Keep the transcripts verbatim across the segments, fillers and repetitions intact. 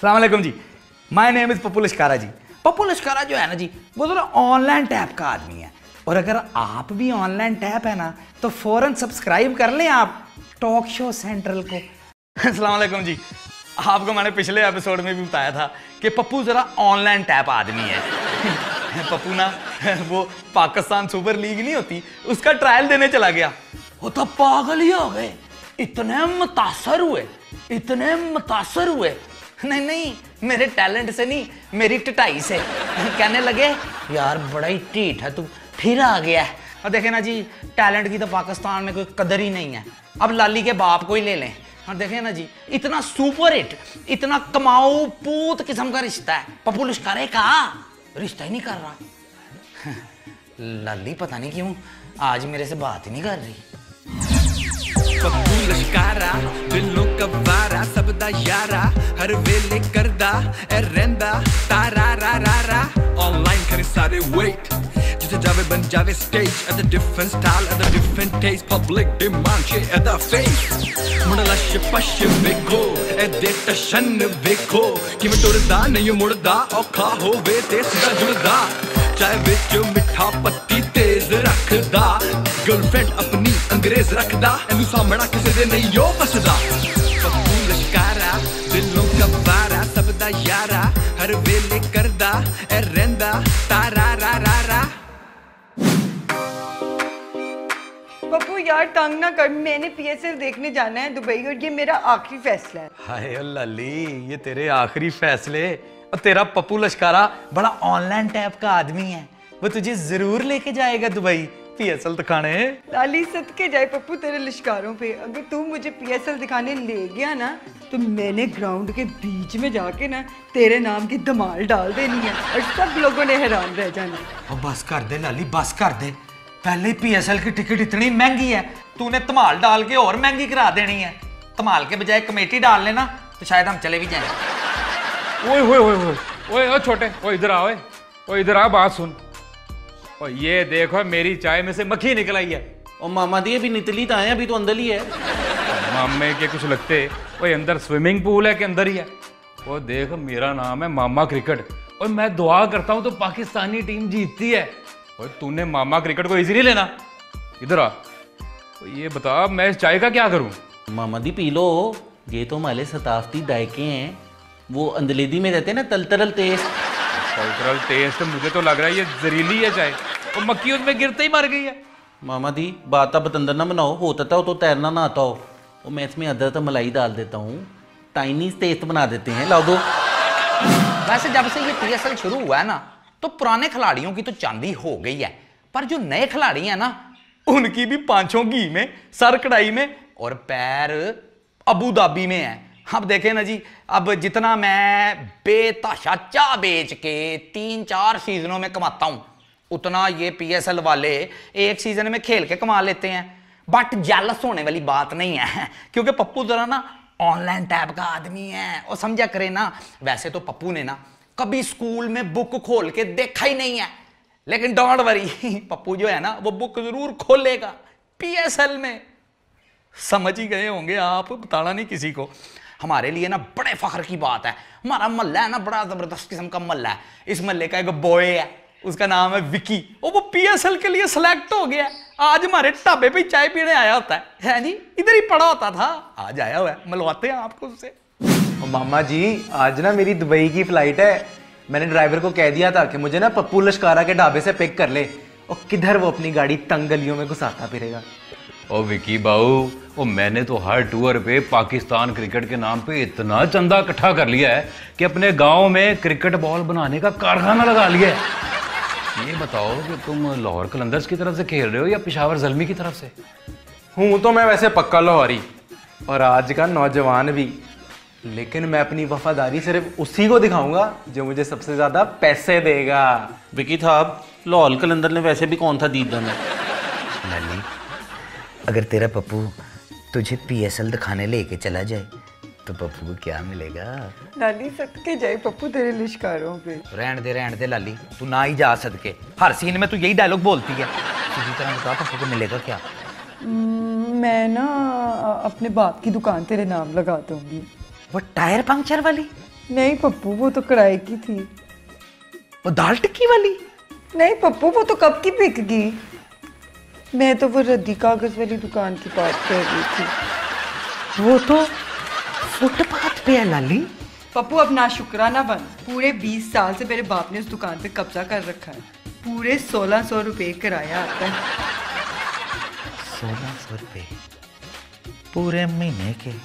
अस्सलाम वालेकुम जी, my name is Pappu Lashkara ji. Pappu Lashkara जो है ना जी, वो तो ऑनलाइन टैप का आदमी है, और अगर आप भी ऑनलाइन टैप है ना तो फ़ौरन सब्सक्राइब कर लें आप टॉक शो सेंट्रल को। अस्सलाम वालेकुम जी, आपको मैंने पिछले एपिसोड में भी बताया था कि पप्पू ज़रा ऑनलाइन टैप आदमी है। पप्पू ना वो पाकिस्तान सुपर लीग नहीं होती, उसका ट्रायल देने चला गया। वो तो पागल ही हो गए, इतने मुतासर हुए, इतने मुतासर हुए। नहीं नहीं, मेरे टैलेंट से नहीं, मेरी टटाई से। कहने लगे यार बड़ा ही टीठ है तू, फिर आ गया है। और देखे ना जी, टैलेंट की तो पाकिस्तान में कोई कदर ही नहीं है। अब लाली के बाप को ही ले लें, और देखे ना जी, इतना सुपर हिट, इतना कमाऊ पूत किस्म का रिश्ता है। पप्पू लश्कारे का रिश्ता ही नहीं कर रहा। लाली पता नहीं क्यों आज मेरे से बात ही नहीं कर रही। पप्पू लश्कारा दिलों का वारा, सबदा यारा, हर वेले करदा ए रहंदा तारा रा रा रा। ऑनलाइन करे सारे वेट, जिथे जावे बन जावे stage. At the different style, at the different taste, public demand चे एट द फेस। मुड़ लश पश वेखो ए दे टशन वेखो, किवें टुरदा नहीं मुड़दा, औखा होवे ते सीधा जुड़दा। चाय विच मिठा पत्ती तेज रखदा, गर्लफ्रेंड अपनी अंग्रेज रखदा, एनू सामना किसे दे नहीं यो फसदा। पप्पू लश्कारा दिलों का वारा, सबदा यारा, हर वेले करदा ए रहंदा तारा रा रा रा। पप्पू यार तंग ना कर, मैंने पीएसएल देखने जाना है दुबई, और ये मेरा आखिरी फैसला है। हाय लाली, ये तेरे आखिरी फैसले। और तेरा पप्पू लश्कारा बड़ा ऑनलाइन टैप का आदमी है, वो तुझे जरूर लेके जाएगा दुबई पीएसएल दिखाने। लाली सदके जाए पप्पू तेरे लश्कारों पे, अगर तू मुझे पीएसएल दिखाने ले गया ना तो मैंने ग्राउंड के बीच में जाके ना तेरे नाम की धमाल डाल देनी है, और सब लोगों ने हैरान रह जाना। और बस कर दे लाली, बस कर दे। पहले ही पीएसएल की टिकट इतनी महंगी है, तूने धमाल डाल के और महंगी करा देनी है। धमाल के बजाय कमेटी डाल लेना तो शायद हम चले भी जाएं। ओए ओए ओए ओए ओए ओ छोटे, ओ इधर आ, ओए ओ इधर आ, बात सुन। ओ ये देखो मेरी चाय में से मक्खी निकल आई है। और मामा दी अभी निकली तो आए, अभी तो अंदर ही है। मामे के कुछ लगते, ओए अंदर स्विमिंग पूल है कि अंदर ही है? वो देख, मेरा नाम है मामा क्रिकेट, और मैं दुआ करता हूँ तो पाकिस्तानी टीम जीतती है। और तूने मामा क्रिकेट को इजी नहीं लेना। इधर आ, ये बता मैं इस चाय का क्या करूँ? मामा दी पी लो, ये तो हमारे सताफ्ती दायके हैं, वो अंदलेदी में रहते हैं ना, तलतरल टेस्ट। कल्चरल टेस्ट, मुझे तो लग रहा है ये जहरीली है चाय, और मक्खी उसमें गिरते ही मर गई है। मामा दी बात आप बतंदर ना बनाओ, होता हो तो तैरना ना आता हो। और मैं इसमें अदरक मलाई डाल देता हूँ, चाइनीज टेस्ट बना देते हैं, लाओ दो। वैसे जब से ये पीएसएल शुरू हुआ है ना तो पुराने खिलाड़ियों की तो चांदी हो गई है, पर जो नए खिलाड़ी हैं ना उनकी भी पांचों घी में, सर कढ़ाई में और पैर अबू धाबी में है। अब देखें ना जी, अब जितना मैं बेताशा चाह बेच के तीन चार सीजनों में कमाता हूं, उतना ये पीएसएल वाले एक सीजन में खेल के कमा लेते हैं। बट जेलस होने वाली बात नहीं है, क्योंकि पप्पू जरा ना ऑनलाइन टैब का आदमी है, और समझा करे ना। वैसे तो पप्पू ने ना कभी स्कूल में बुक खोल के देखा ही नहीं है, लेकिन डोंट वरी, पप्पू जो है ना वो बुक जरूर खोलेगा पीएसएल में। समझ ही गए होंगे आप, बताना नहीं किसी को। हमारे लिए ना बड़े फख्र की बात है, हमारा मोहल्ला है ना बड़ा जबरदस्त किस्म का मोहल्ला है। इस मोहल्ले का एक बॉय है, उसका नाम है विकी, और वो पीएसएल के लिए सिलेक्ट हो गया। आज हमारे ढाबे पे चाय पीने आया होता है, है जी, इधर ही पड़ा होता था, आज आया हुआ है, मिलवाते हैं आपको उससे। मामा जी आज ना मेरी दुबई की फ्लाइट है, मैंने ड्राइवर को कह दिया था कि मुझे ना पप्पू लश्कारा के ढाबे से पिक कर ले, और किधर वो अपनी गाड़ी तंग गलियों में घुसाता फिरेगा। ओ विकी बाऊ, ओ मैंने तो हर टूर पे पाकिस्तान क्रिकेट के नाम पे इतना चंदा इकट्ठा कर लिया है कि अपने गांव में क्रिकेट बॉल बनाने का कारखाना लगा लिया है। ये बताओ कि तुम लाहौर कलंदर्स की तरफ से खेल रहे हो या पेशावर ज़ल्मी की तरफ से? हूँ तो मैं वैसे पक्का लाहौरी और आज का नौजवान भी, लेकिन मैं अपनी वफादारी सिर्फ उसी को दिखाऊंगा जो मुझे सबसे ज्यादा पैसे देगा। विकी साहब, लाहौर कलंदर ने वैसे भी कौन था दीदा में। लाली, अगर तेरा पप्पू तुझे पीएसएल दिखाने लेके चला जाए तो पप्पू को क्या मिलेगा? लाली सदके जाए पप्पू तेरे लश्कारों पे। रहने दे रहने दे लाली, तू ना ही जा सदके, हर सीन में तू यही डायलॉग बोलती है। तुझी तरह बता पप्पू को मिलेगा क्या? मैं ना अपने बाप की दुकान तेरे नाम लगा दूंगी। वो टायर पंक्चर वाली? नहीं पप्पू, वो तो कढ़ाई की थी। वो दाल टिक्की वाली? नहीं पप्पू, वो तो कब की बिक गई। मैं तो वो रद्दी कागज वाली दुकान की बात कर रही थी। वो तो फुटपाथ पे है लाली। पप्पू अब ना शुक्राना बन। पूरे बीस साल से मेरे बाप ने उस दुकान पे कब्जा कर रखा है। पूरे सोलह सौ रुपये किराया आता है। सोलह सौ रुपये पूरे महीने के?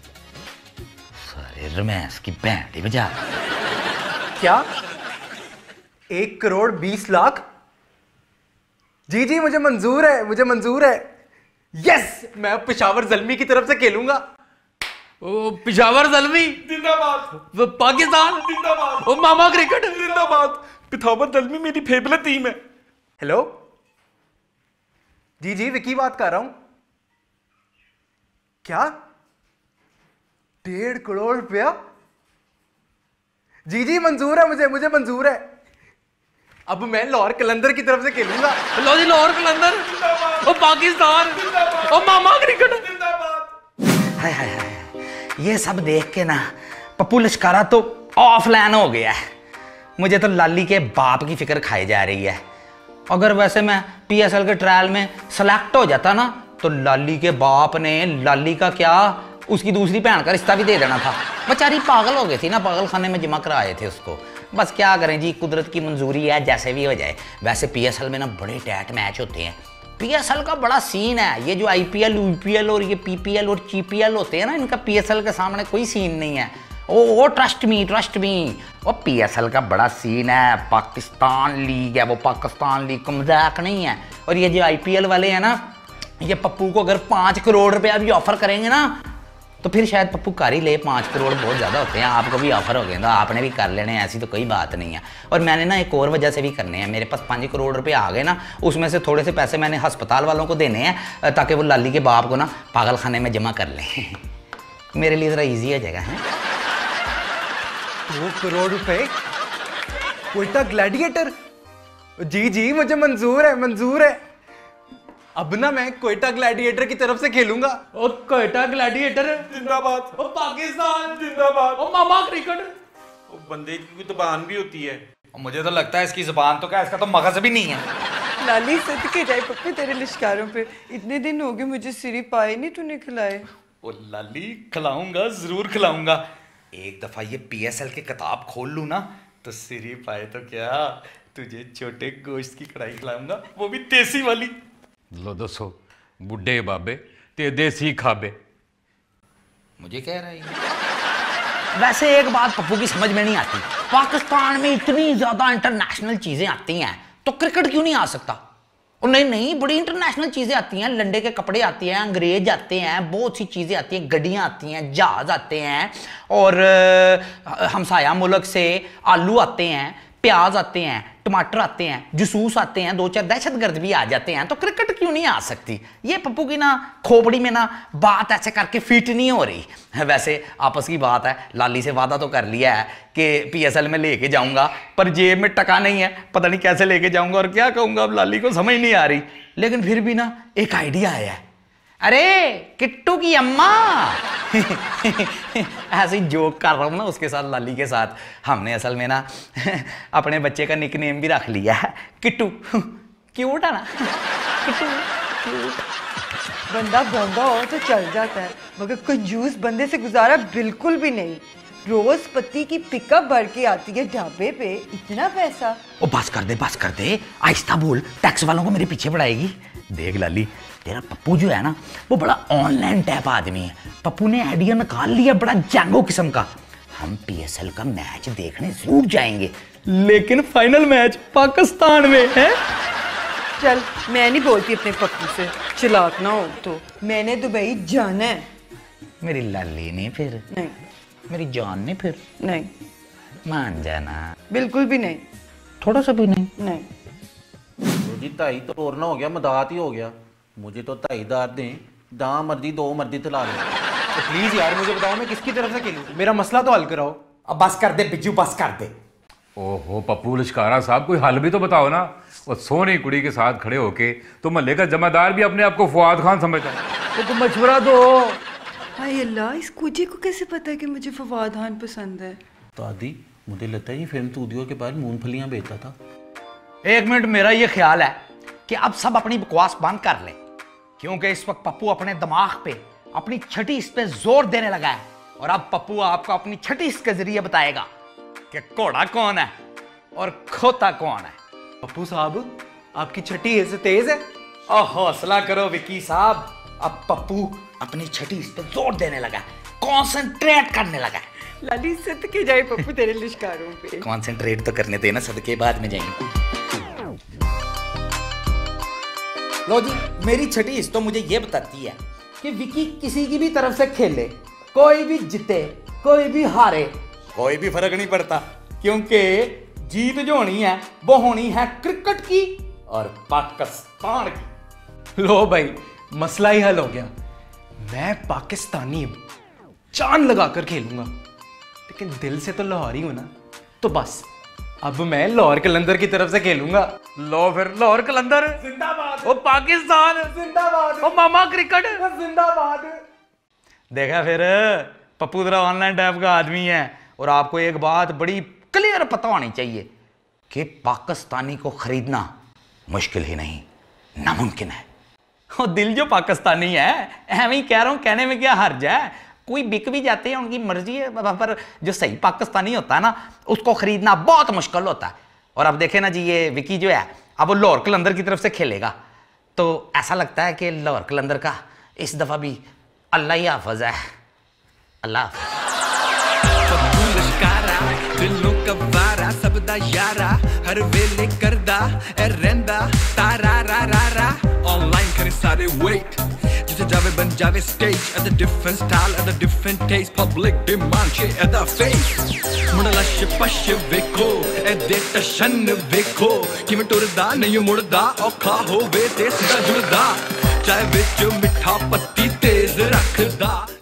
सारे रमैस की बैंड ही बजा। क्या? एक करोड़ बीस लाख? जी जी मुझे मंजूर है, मुझे मंजूर है। यस, मैं पेशावर जल्मी की तरफ से खेलूंगा। ओ पिशावर जलमी जिंदाबाद। वो पाकिस्तान जिंदाबाद। ओ मामा क्रिकेट जिंदाबाद। पिशावर जल्मी मेरी फेवरेट टीम है। हेलो जी जी विकी बात कर रहा हूं। क्या? डेढ़ करोड़ रुपया? जी जी मंजूर है, मुझे मुझे मंजूर है। अब मैं लाहौर कलंदर की तरफ से खेलूंगा। लो जी लाहौर कलंदर ओ पाकिस्तान ओ मामा क्रिकेट। हाय हाय हाय, ये सब देख के ना पप्पू लश्कारा तो ऑफलाइन हो गया है। मुझे तो लाली के बाप की फिक्र खाई जा रही है। अगर वैसे मैं पीएसएल के ट्रायल में सेलेक्ट हो जाता ना तो लाली के बाप ने लाली का क्या, उसकी दूसरी बहन का रिश्ता भी दे देना था। बेचारी पागल हो गई थी ना, पागल खाने में जमा कराए थे उसको। बस क्या करें जी, कुदरत की मंजूरी है, जैसे भी हो जाए। वैसे पीएसएल में ना बड़े टैट मैच होते हैं। पीएसएल का बड़ा सीन है। ये जो आईपीएल यूपीएल और ये पीपीएल और चीपीएल होते हैं ना, इनका पीएसएल के सामने कोई सीन नहीं है। ओ ओ ट्रस्ट मी ट्रस्ट मी वो पीएसएल का बड़ा सीन है। पाकिस्तान लीग है वो, पाकिस्तान लीग का मजाक नहीं है। और ये जो आईपीएल वाले हैं ना, ये पप्पू को अगर पाँच करोड़ रुपया भी ऑफर करेंगे ना तो फिर शायद पप्पू कर ही ले। पाँच करोड़ बहुत ज़्यादा होते हैं। आपको भी ऑफर हो गए तो आपने भी कर लेने, ऐसी तो कोई बात नहीं है। और मैंने ना एक और वजह से भी करने हैं। मेरे पास पाँच करोड़ रुपए आ गए ना, उसमें से थोड़े से पैसे मैंने अस्पताल वालों को देने हैं ताकि वो लाली के बाप को ना पागल खाने में जमा कर लें। मेरे लिए ज़रा ईजी हो जाएगा। है दो करोड़ रुपए कोयटा ग्लैडिएटर? जी जी मुझे मंजूर है, मंजूर है। अब ना मैं कोयटा ग्लैडिएटर की तरफ से खेलूंगा। ओ कोयटा ग्लैडिएटर जिंदाबाद। ओ पाकिस्तान जिंदाबाद। ओ मामा क्रिकेट। वो बंदे की कोई जुबान भी होती है। मुझे तो लगता है इसकी जुबान तो क्या, इसका तो मगज भी नहीं है। लाली सदके जाए पप्पू तेरे लिश्कारों पे। इतने दिन हो गए मुझे सिरी पाए नहीं तूने खिलाए। ओ लाली खिलाऊंगा, जरूर खिलाऊंगा। एक दफा ये पीएसएल की किताब खोल लूं ना तो सिरी पाए तो क्या, तुझे छोटे गोश्त की कढ़ाई खिलाऊंगा, वो भी देसी वाली। लो दसो बुढ़े बाबे ते देसी खाबे। मुझे कह रहा है। वैसे एक बात पप्पू की समझ में नहीं आती, पाकिस्तान में इतनी ज्यादा इंटरनेशनल चीजें आती हैं तो क्रिकेट क्यों नहीं आ सकता? और नहीं नहीं, बड़ी इंटरनेशनल चीजें आती हैं। लंडे के कपड़े आते हैं, अंग्रेज आते हैं, बहुत सी चीजें आती हैं, गड्डियां आती हैं, जहाज आते हैं, और हमसाया मुल्क से आलू आते हैं, प्याज आते हैं, टमाटर आते हैं, जसूस आते हैं, दो चार दहशतगर्द भी आ जाते हैं। तो क्रिकेट क्यों नहीं आ सकती? ये पप्पू की ना खोपड़ी में ना बात ऐसे करके फिट नहीं हो रही। वैसे आपस की बात है, लाली से वादा तो कर लिया है कि पीएसएल में लेके जाऊंगा, पर जेब में टका नहीं है। पता नहीं कैसे लेके जाऊंगा और क्या कहूंगा, अब लाली को समझ नहीं आ रही। लेकिन फिर भी ना एक आइडिया आया है। अरे किट्टू की अम्मा ऐसे ही जोक कर रहा हूँ ना उसके साथ, लाली के साथ। हमने असल में ना अपने बच्चे का निकनेम भी रख लिया है किट्टू। क्यूट है ना किट्टू, क्यूट। बंदा बंदा हो तो चल जाता है, मगर कंजूस बंदे से गुजारा बिल्कुल भी नहीं। रोज पति की पिकअप भर के आती है ढाबे पे, इतना पैसा। ओ बस कर दे, बस कर दे, आहिस्ता बोल, टैक्स वालों को मेरे पीछे पड़ाएगी। देख लाली, तेरा पप्पू जो है ना वो बड़ा ऑनलाइन टाइप आदमी है। पप्पू ने आइडिया निकाल लिया बड़ा जैंगो किस्म का। हम पीएसएल का मैच देखने जरूर जाएंगे, लेकिन फाइनल मैच पाकिस्तान में है। चल मैं नहीं बोलती अपने पप्पू से, चिल्लाक ना हो तो। मैंने दुबई जाना है। मेरी लाली ने फिर नहीं, मेरी जान ने फिर नहीं, मान जाना। बिल्कुल भी नहीं, थोड़ा सा भी नहीं। नहीं। तो जी ढाई तो तोड़ना हो गया, मदात ही हो गया। मुझे तो ढाई दार दें, जहाँ मर्जी दो मर्जी तला लें। तो प्लीज यार मुझे बताओ मैं किसकी तरफ से खेलूं, मेरा मसला तो हल कराओ। अब बस कर दे बिज्जू, बस कर दे। ओहो पप्पू लश्कारा साहब, कोई हल भी तो बताओ ना। और सोनी कुड़ी के साथ खड़े होके तो मोहल्ले का जमादार भी अपने आप को फुआद खान समझता है। तो मशवरा दो। हाय अल्लाह, इस कुजी को कैसे पता है कि मुझे फवाद खान पसंद है? तो आदि मुझे लगता है ये फिल्म स्टूडियो के बाहर मूंगफलियां बेचता था। एक मिनट, मेरा ये ख्याल है कि अब सब अपनी बकवास बंद कर ले, क्योंकि इस वक्त पप्पू अपने दिमाग पे अपनी छठी इस पे जोर देने लगा है। और अब पप्पू आपको अपनी छठी इस के जरिए बताएगा कि घोड़ा कौन है और खोता कौन है। पप्पू साहब, आपकी छठी ऐसे तेज है। और हौसला करो विकी साहब, अब पप्पू अपनी छठी इस पे जोर देने लगा है, कॉन्सेंट्रेट करने लगा है। लाली सदके जाए पप्पू तेरे लिश्कारों पे। कॉन्सेंट्रेट तो करने देना, सदके बाद में जाएंगे। लो जी, मेरी छठी इस तो मुझे ये बताती है कि विकी किसी की भी तरफ से खेले, कोई भी जीते कोई भी हारे, कोई भी फर्क नहीं पड़ता, क्योंकि जीत जो होनी है वो होनी है क्रिकेट की और पाकिस्तान की। लो भाई, मसला ही हल हो गया। मैं पाकिस्तानी हूं, जान लगाकर खेलूंगा, लेकिन दिल से तो लाहौरी हूं ना। तो बस अब मैं लाहौर कलंदर की तरफ से खेलूंगा। लो फिर लाहौर कलंदर जिंदाबाद। ओ पाकिस्तान जिंदाबाद। ओ मामा क्रिकेट जिंदाबाद। देखा फिर, पप्पू जरा ऑनलाइन टाइप का आदमी है। और आपको एक बात बड़ी क्लियर पता होनी चाहिए कि पाकिस्तानी को खरीदना मुश्किल ही नहीं, नामुमकिन है। और दिल जो पाकिस्तानी है, ऐਵੇਂ ही कह रहा हूं, कहने में क्या हर्ज है, कोई बिक भी जाते हैं, उनकी मर्जी है, पर जो सही पाकिस्तानी होता है ना, उसको खरीदना बहुत मुश्किल होता है। और अब देखे ना जी, ये विकी जो है अब वो लाहौर कलंदर की तरफ से खेलेगा, तो ऐसा लगता है कि लाहौर कलंदर का इस दफा भी अल्लाह ही हाफिज है। अल्लाह हाफिज। पप्पू लश्कारा दिलों का वारा, सबदा यारा, हर वेले करदा ए रहंदा तारा रा रा रा। ऑनलाइन करे सारे वेट, जिथे जावे बन जावे stage, at the different style at the different taste, public demand चे एट द फेस। मुड़ लश पश वेखो ए दे टशन वेखो, किवें टुरदा नहीं मुड़दा, औखा होवे ते सीधा जुड़दा, चाहे विच मिठा पत्ती तेज रखदा।